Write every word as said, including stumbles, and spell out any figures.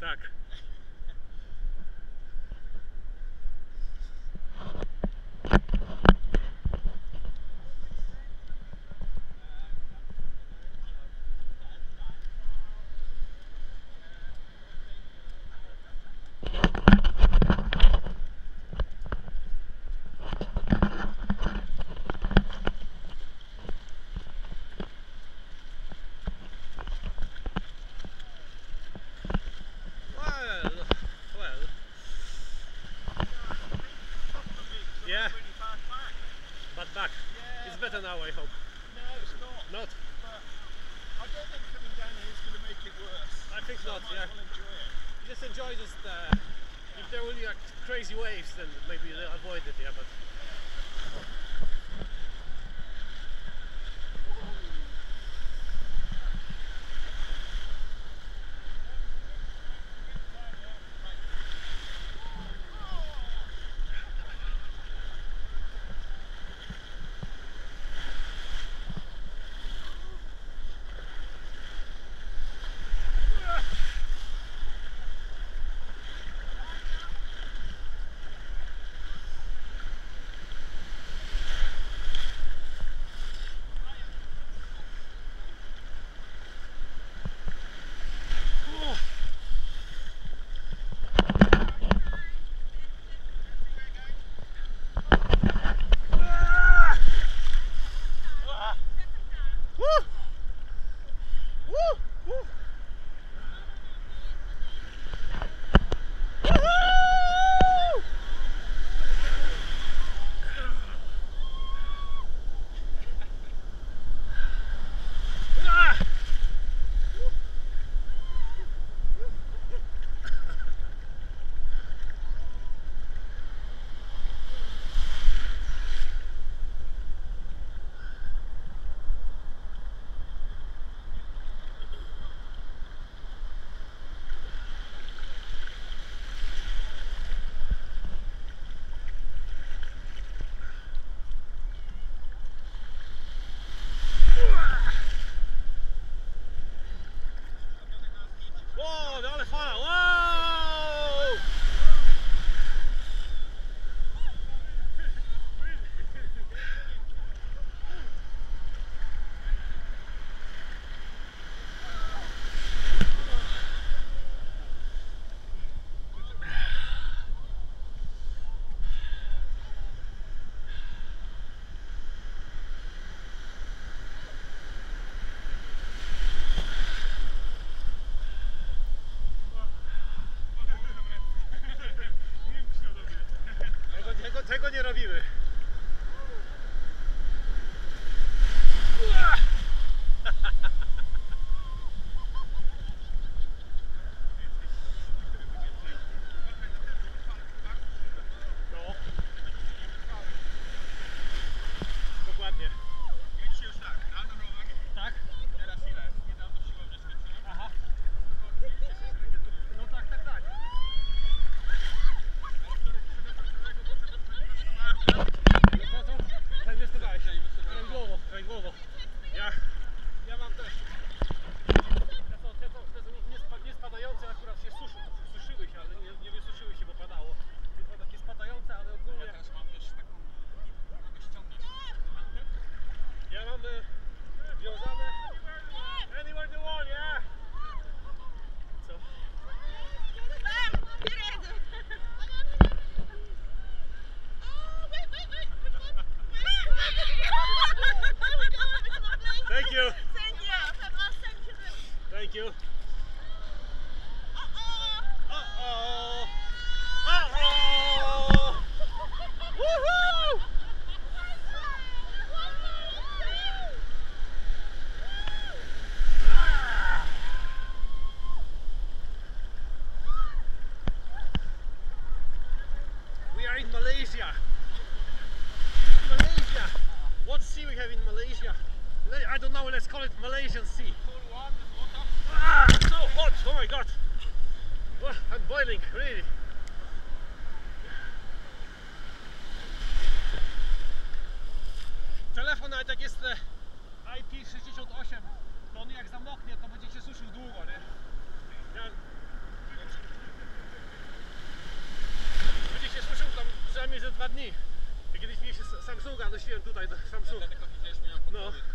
Tak. Back. Yeah, it's better now, I hope. No, it's not. Not? But I don't think coming down here is going to make it worse. I think so not, I might yeah. well enjoy it. Just enjoy just, uh, yeah. If there will be like crazy waves, then maybe avoid it, yeah, but... Tego nie robimy. No. Dokładnie. Tak? Teraz ile? Niedawno siłownię skończyłem. Aha. No tak, tak, tak. Zainwestowałeś, prawidłowo, prawidłowo. Ja, ja mam też. Te są, te są, te są nie, spa, nie spadające, akurat się suszą, suszyły się, ale nie, nie wysuszyły się, bo padało. Więc są takie spadające, ale ogólnie... Ja też mam też taką, mogę ściągnąć. Ja mam y, wiązane... Anywhere you want, yeah! Co? Thank you. Thank you. I'll send you this. Thank you. Uh-oh. Uh-oh. Uh-oh. Woohoo! We are in Malaysia. Malaysia. What sea we have in Malaysia? I don't know, let's call it Malaysian Sea. Ah, so hot! Oh my god! Oh, I'm boiling, really. Telefon nawet jak jest I P sześćdziesiąt osiem, to on jak zamoknie, to będzie się suszył długo, nie? Ja... dwa dni. Ja kiedyś mi się Samsunga nosiłem tutaj do Samsunga. Dlatego widzieliśmy ją po No.